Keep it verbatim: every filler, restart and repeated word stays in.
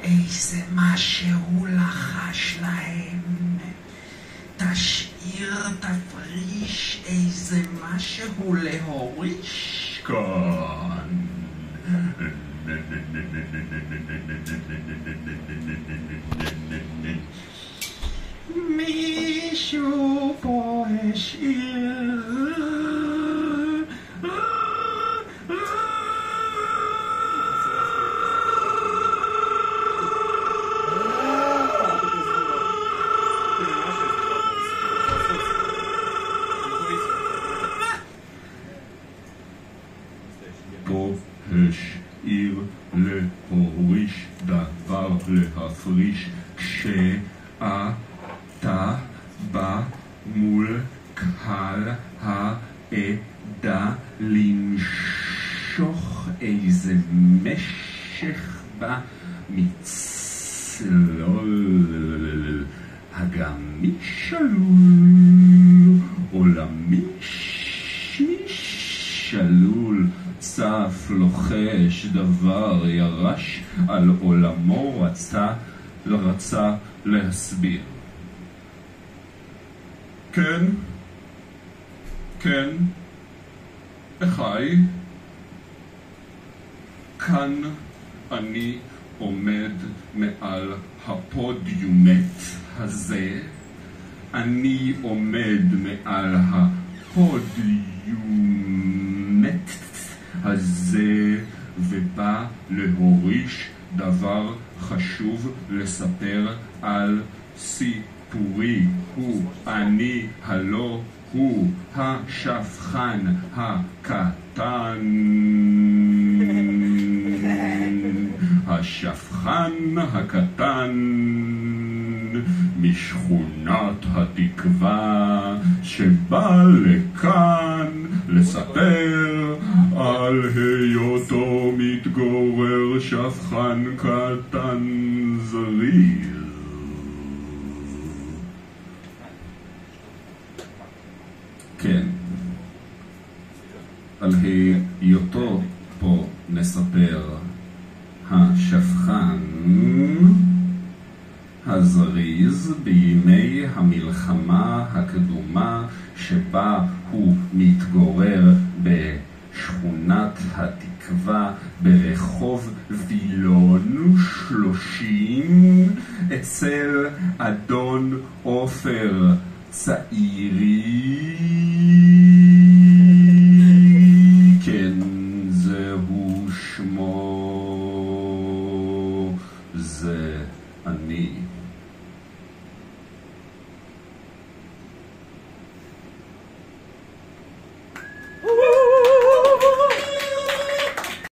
איזה משהו לחש להם. תשאיר, תפריש איזה משהו להוריש כאן. מישהו פה השאיר פה השאיר להוריש דבר להפריש כשאתה בא מול קהל העדה למשוך איזה משך במצלול הגמיש שלול עולמי שלול צף לוחש דבר ירש על עולמו רצה לרצה להסביר. כן, כן, אחי, כאן אני עומד מעל הפודיומט הזה, אני עומד מעל הפודיומט הזה ובא להוריש דבר חשוב לספר על סיפורי. הוא אני הלא הוא השפחן הקטן, השפחן הקטן משכונת התקווה שבא לכאן לספר על היותו מתגורר שפחן קטן זריז. כן, על היותו פה נספר השפחן הזריז בימי המלחמה הקדומה שבה הוא מתגורר בשכונת התקווה ברחוב וילון שלושים אצל אדון עופר צעירי. כן, זהו שמו, זה אני.